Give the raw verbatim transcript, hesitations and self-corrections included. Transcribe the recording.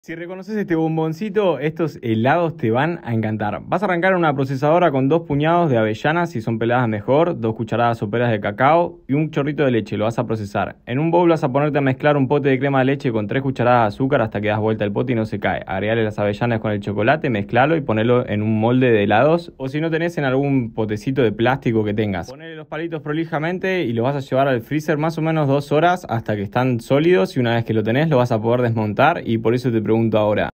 Si reconoces este bomboncito, estos helados te van a encantar. Vas a arrancar una procesadora con dos puñados de avellanas, si son peladas mejor, dos cucharadas soperas de cacao y un chorrito de leche. Lo vas a procesar. En un bowl vas a ponerte a mezclar un pote de crema de leche con tres cucharadas de azúcar hasta que das vuelta el pote y no se cae. Agregale las avellanas con el chocolate, mezclalo y ponelo en un molde de helados. O si no tenés, en algún potecito de plástico que tengas. Ponele los palitos prolijamente y los vas a llevar al freezer más o menos dos horas hasta que están sólidos. Y una vez que lo tenés, lo vas a poder desmontar y por eso te pregunto ahora,